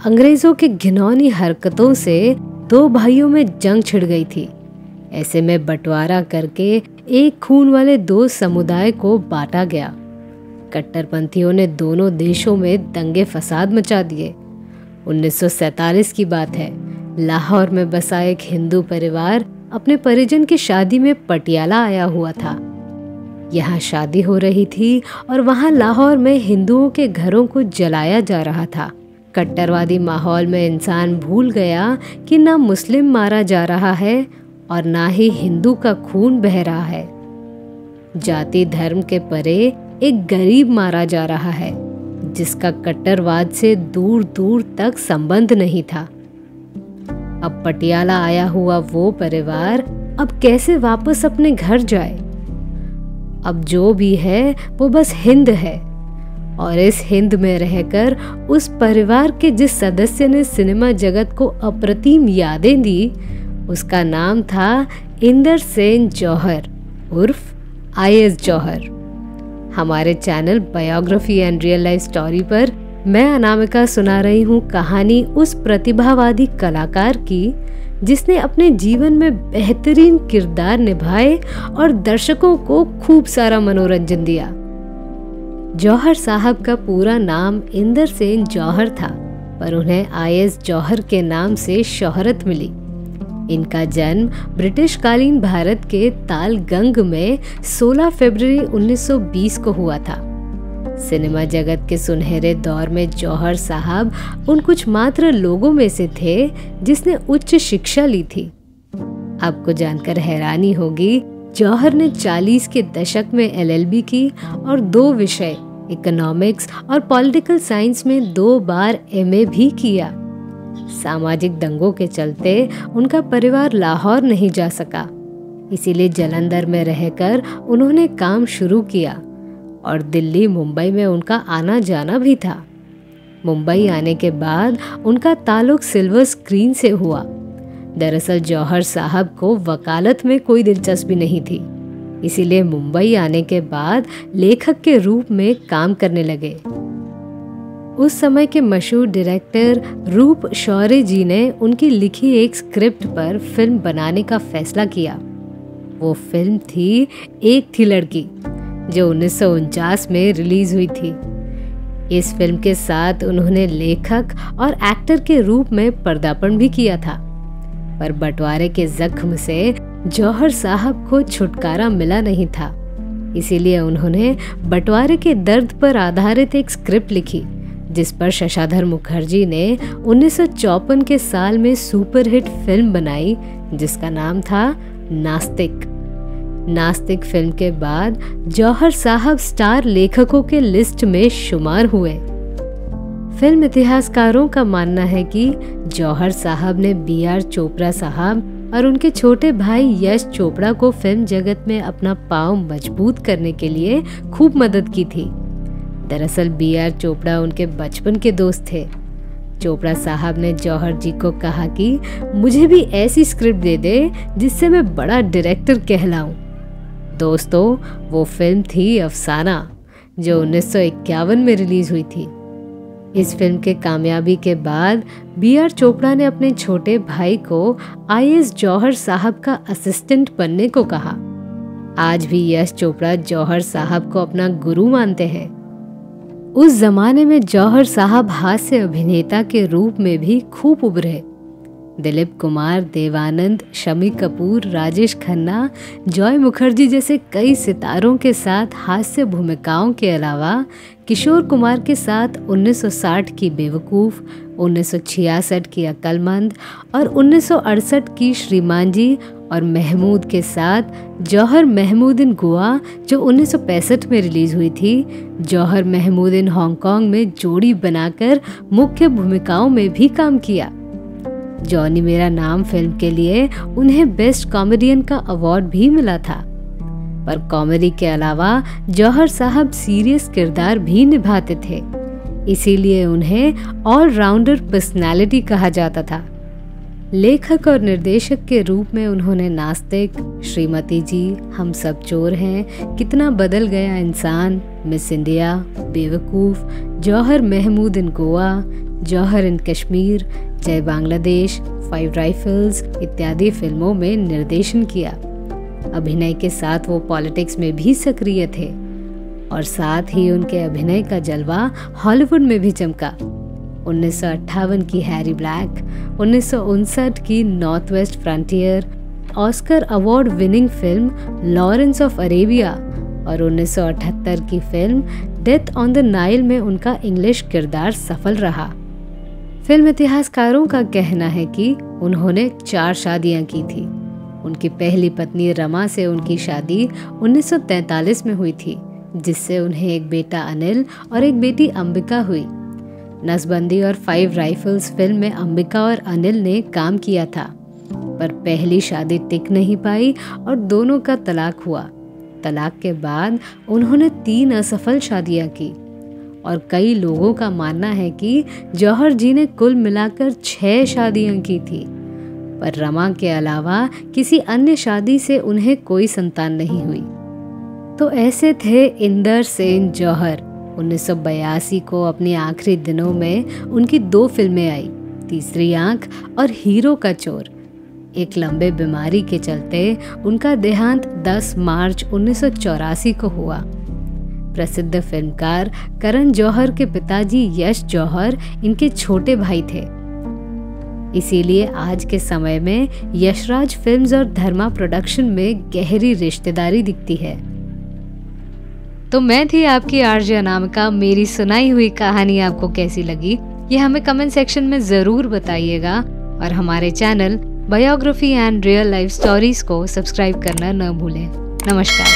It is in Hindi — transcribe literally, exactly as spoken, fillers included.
अंग्रेजों की घिनौनी हरकतों से दो भाइयों में जंग छिड़ गई थी। ऐसे में बंटवारा करके एक खून वाले दो समुदाय को बांटा गया। कट्टरपंथियों ने दोनों देशों में दंगे फसाद मचा दिए। उन्नीस सौ सैतालीस की बात है। लाहौर में बसा एक हिंदू परिवार अपने परिजन की शादी में पटियाला आया हुआ था। यहाँ शादी हो रही थी और वहाँ लाहौर में हिंदुओं के घरों को जलाया जा रहा था। कट्टरवादी माहौल में इंसान भूल गया कि ना मुस्लिम मारा जा रहा है और ना ही हिंदू का खून बह रहा है। जाति धर्म के परे एक गरीब मारा जा रहा है जिसका कट्टरवाद से दूर दूर तक संबंध नहीं था। अब पटियाला आया हुआ वो परिवार अब कैसे वापस अपने घर जाए? अब जो भी है वो बस हिंद है, और इस हिंद में रहकर उस परिवार के जिस सदस्य ने सिनेमा जगत को अप्रतिम यादें दी, उसका नाम था इंदर सेन जौहर उर्फ आई एस जौहर। हमारे channel biography and real life story पर मैं अनामिका सुना रही हूँ कहानी उस प्रतिभावादी कलाकार की जिसने अपने जीवन में बेहतरीन किरदार निभाए और दर्शकों को खूब सारा मनोरंजन दिया। जौहर साहब का पूरा नाम इंदर सेन जौहर था, पर उन्हें आई एस जौहर के नाम से शोहरत मिली। इनका जन्म ब्रिटिश कालीन भारत के तालगंग में सोलह फरवरी उन्नीस सौ बीस को हुआ था। सिनेमा जगत के सुनहरे दौर में जौहर साहब उन कुछ मात्र लोगों में से थे जिसने उच्च शिक्षा ली थी। आपको जानकर हैरानी होगी, जौहर ने चालीस के दशक में एल एल बी की और दो विषय इकोनॉमिक्स और पॉलिटिकल साइंस में दो बार एम ए भी किया। सामाजिक दंगों के चलते उनका परिवार लाहौर नहीं जा सका, इसीलिए जालंधर में रहकर उन्होंने काम शुरू किया और दिल्ली मुंबई में उनका आना जाना भी था। मुंबई आने के बाद उनका ताल्लुक सिल्वर स्क्रीन से हुआ। दरअसल जौहर साहब को वकालत में कोई दिलचस्पी नहीं थी, इसीलिए मुंबई आने के बाद लेखक के रूप में काम करने लगे। उस समय के मशहूर डायरेक्टर रूप शौर्य जी ने उनकी लिखी एक स्क्रिप्ट पर फिल्म बनाने का फैसला किया। वो फिल्म थी एक थी लड़की, जो उन्नीस सौ उनचास में रिलीज हुई थी। इस फिल्म के साथ उन्होंने लेखक और एक्टर के रूप में पदार्पण भी किया था, पर बंटवारे के जख्म से जौहर साहब को छुटकारा मिला नहीं था। इसीलिए उन्होंने बंटवारे के दर्द पर आधारित एक स्क्रिप्ट लिखी, जिस पर शशाधर मुखर्जी ने उन्नीस सौ चौपन के साल में सुपरहिट फिल्म बनाई, जिसका नाम था नास्तिक। नास्तिक फिल्म के बाद जौहर साहब स्टार लेखकों के लिस्ट में शुमार हुए। फिल्म इतिहासकारों का मानना है कि जौहर साहब ने बी आर चोपड़ा साहब और उनके छोटे भाई यश चोपड़ा को फिल्म जगत में अपना पांव मजबूत करने के लिए खूब मदद की थी। दरअसल बी आर चोपड़ा उनके बचपन के दोस्त थे। चोपड़ा साहब ने जौहर जी को कहा कि मुझे भी ऐसी स्क्रिप्ट दे दे जिससे मैं बड़ा डायरेक्टर कहलाऊं। दोस्तों, वो फिल्म थी अफसाना, जो उन्नीस सौ इक्यावन में रिलीज हुई थी। इस फिल्म के कामयाबी के बाद बी आर चोपड़ा ने अपने छोटे भाई को आई ए एस जौहर साहब का असिस्टेंट बनने को कहा। आज भी यश चोपड़ा जौहर साहब को अपना गुरु मानते हैं। उस जमाने में जौहर साहब हास्य अभिनेता के रूप में भी खूब उभरे। दिलीप कुमार, देवानंद, शम्मी कपूर, राजेश खन्ना, जॉय मुखर्जी जैसे कई सितारों के साथ हास्य भूमिकाओं के अलावा किशोर कुमार के साथ उन्नीस सौ साठ की बेवकूफ़, उन्नीस सौ छियासठ की अक्लमंद और उन्नीस सौ अड़सठ की श्रीमान जी और महमूद के साथ जौहर महमूद इन गोवा, जो उन्नीस सौ पैंसठ में रिलीज हुई थी, जौहर महमूद इन हांगकांग में जोड़ी बनाकर मुख्य भूमिकाओं में भी काम किया। जॉनी मेरा नाम फिल्म के लिए उन्हें बेस्ट कॉमेडियन का अवार्ड भी मिला था। पर कॉमेडी के अलावा जौहर साहब सीरियस किरदार भी निभाते थे, इसीलिए उन्हें ऑलराउंडर पर्सनालिटी कहा जाता था। लेखक और निर्देशक के रूप में उन्होंने नास्तिक, श्रीमती जी, हम सब चोर हैं, कितना बदल गया इंसान, मिस इंडिया, बेवकूफ़, जौहर महमूद इन गोवा, जौहर इन कश्मीर, जय बांग्लादेश, फाइव राइफल्स इत्यादि फिल्मों में निर्देशन किया। अभिनय के साथ वो पॉलिटिक्स में भी सक्रिय थे और साथ ही उनके अभिनय का जलवा हॉलीवुड में भी चमका। उन्नीस सौ अट्ठावन की हैरी ब्लैक, उन्नीस सौ उनसठ की North West Frontier, Oscar award winning film Lawrence of Arabia और उन्नीस सौ अठहत्तर की film Death on the Nile में उनका इंग्लिश किरदार सफल रहा। फिल्म इतिहासकारों का कहना है कि उन्होंने चार शादियां की थी। उनकी पहली पत्नी रमा से उनकी शादी उन्नीस सौ तैंतालीस में हुई थी, जिससे उन्हें एक बेटा अनिल और एक बेटी अंबिका हुई। नसबंदी और फाइव राइफल्स फिल्म में अंबिका और अनिल ने काम किया था, पर पहली शादी टिक नहीं पाई और दोनों का तलाक हुआ। तलाक के बाद उन्होंने तीन असफल शादियां की और कई लोगों का मानना है कि जौहर जी ने कुल मिलाकर छह शादियां की थी, पर रमा के अलावा किसी अन्य शादी से उन्हें कोई संतान नहीं हुई। तो ऐसे थे इंदर सेन जौहर। उन्नीस सौ बयासी को अपने आखिरी दिनों में उनकी दो फिल्में आई, तीसरी आंख और हीरो का चोर। एक लंबे बीमारी के चलते उनका देहांत दस मार्च उन्नीस सौ चौरासी को हुआ। प्रसिद्ध फिल्मकार करण जौहर के पिताजी यश जौहर इनके छोटे भाई थे। इसीलिए आज के समय में यशराज फिल्म्स और धर्मा प्रोडक्शन में गहरी रिश्तेदारी दिखती है। तो मैं थी आपकी आरजे अनामिका। मेरी सुनाई हुई कहानी आपको कैसी लगी ये हमें कमेंट सेक्शन में जरूर बताइएगा और हमारे channel biography and real life stories को सब्सक्राइब करना न भूलें। नमस्कार।